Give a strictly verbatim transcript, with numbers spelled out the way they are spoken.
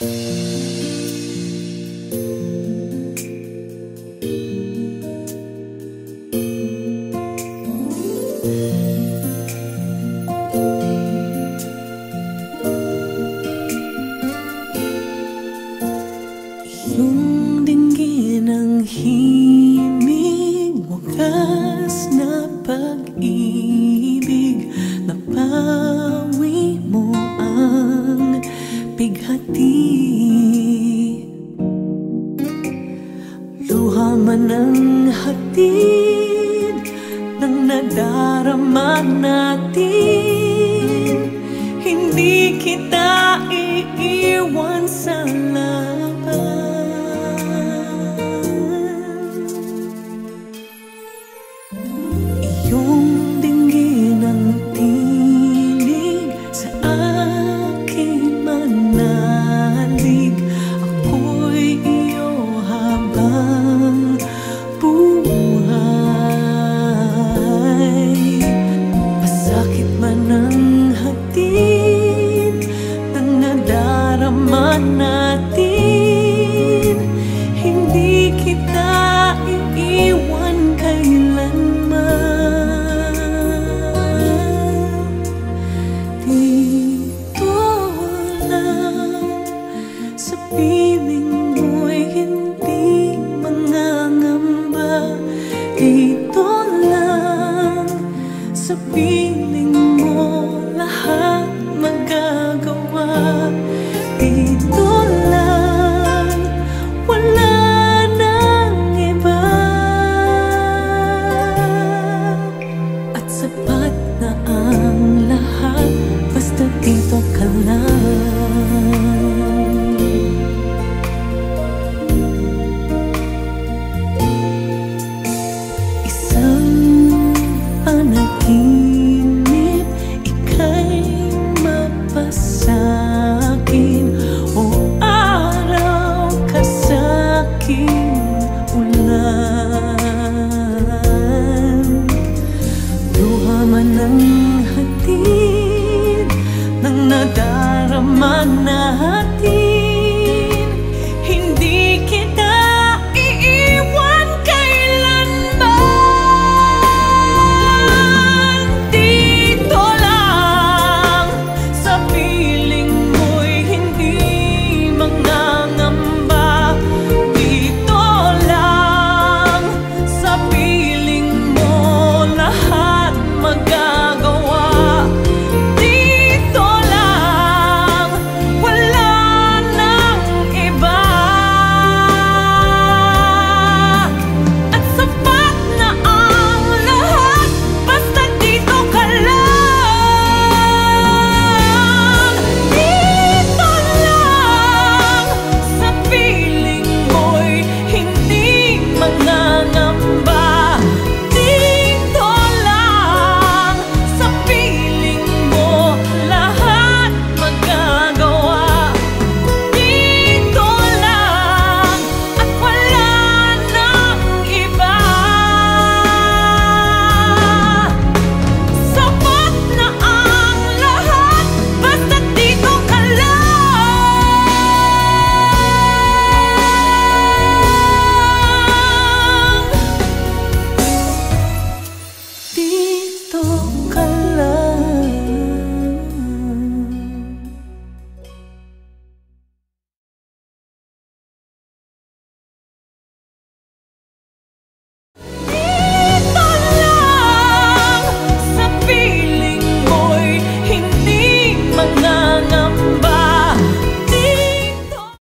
Yung dinggin ng himig, wagas na pag-ibig, napawi mo ang bighati. Luha man ang hatid ng nadarama natin, hindi kita iiwan sa laban. Iyong dinggin ang tinig sa aking manalig, ako'y iyo habang buhay. Masakit man ang hatid ng nadarama natin, hindi kita iiwan kailanman. Dito lang sa piling mo'y hindi mangangamba. Dito lang sa piling mo lahat magagawa. Dito lang, wala nang iba. At sapat na ang lahat, basta dito ka lang. Isang panaginip, ika'y mapasakin, o araw ka sa'king ulan. Luha man ang hatid ng nadarama natin,